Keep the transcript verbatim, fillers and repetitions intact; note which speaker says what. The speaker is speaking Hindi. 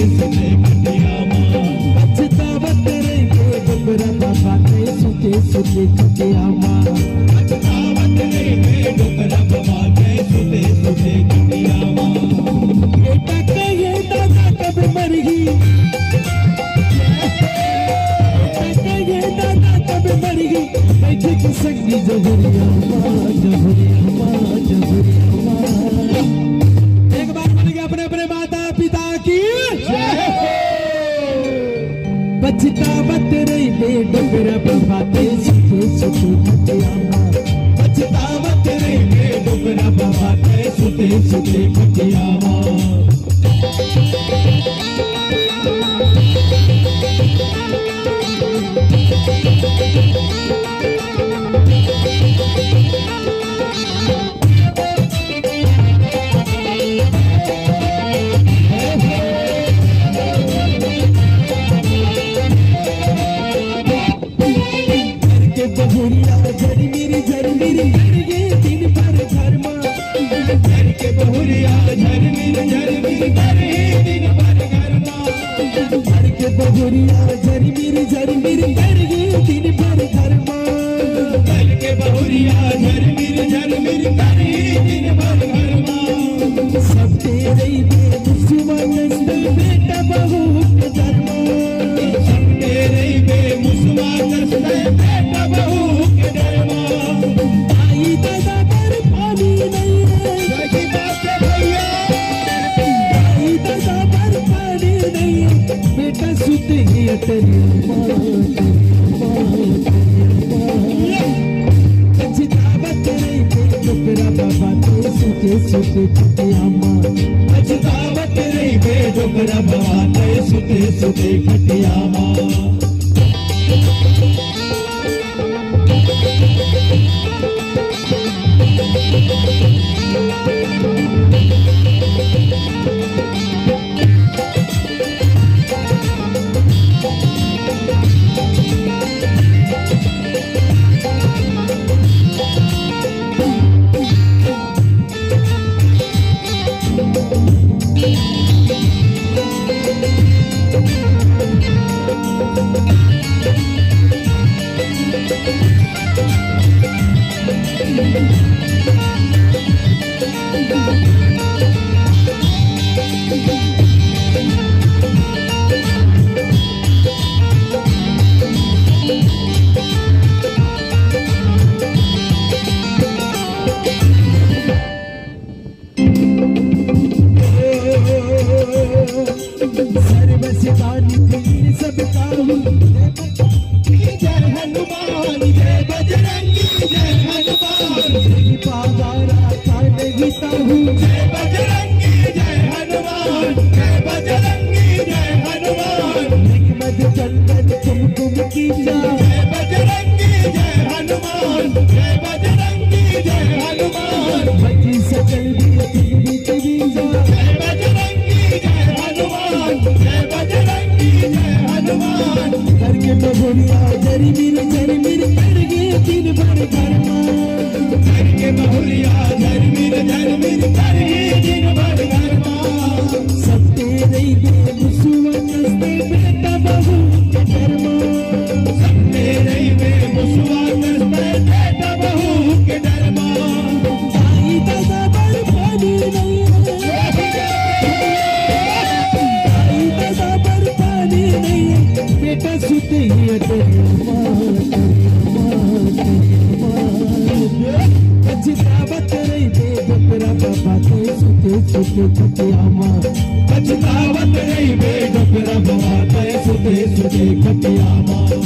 Speaker 1: सुते खटिया माँ
Speaker 2: पछतावत रहे डोकरा बाबा ते सुते सुते खटिया माँ
Speaker 1: पछतावत रहे डोकरा बाबा ते सुते सुते खटिया माँ
Speaker 2: बेटा कहे दादा कब मरगी बेटा कहे दादा कब मरगी बैठे के संगी जहरिया माँ जहरिया माँ जहरिया माँ एक बार बोलेंगे अपने अपने माता पिता की पछतावत रही बे डोकरा बाबा ते सुते सुते खटिया माँ
Speaker 1: पछतावत रही बे डोकरा बाबा ते सुते सुते खटिया माँ
Speaker 2: बहुरिया झरी मेरी झरी मेरी झरगे दिन भर घर माँ
Speaker 1: घर के बहुरिया झर मेरी झर मेरी झर दिन भर घर माँ
Speaker 2: घर के बहुरिया झरी मेरी झरी मेरी झरगे दिन भर घर माँ
Speaker 1: घर के बहुरिया झर मेरी झर मेरी झर दिन भर घर माँ
Speaker 2: सब तेरे बे मुसलमान बेटा बहू के घर माँ
Speaker 1: सब तेरे बे मुसलमान बेटा बहू के घर माँ
Speaker 2: आई दादा पर पानी नहीं है
Speaker 1: सही बात है भैया
Speaker 2: आई दादा पर पानी नहीं है बेटा सुते ही तेरी माँ पछतावत रही बे डोकरा बाबा ते सुते सुते खटिया माँ
Speaker 1: पछतावत रही बे डोकरा बाबा ते सुते सुते खटिया माँ
Speaker 2: पछतावत रही बे डोकरा बाबा ते सुते सुते खटिया माँ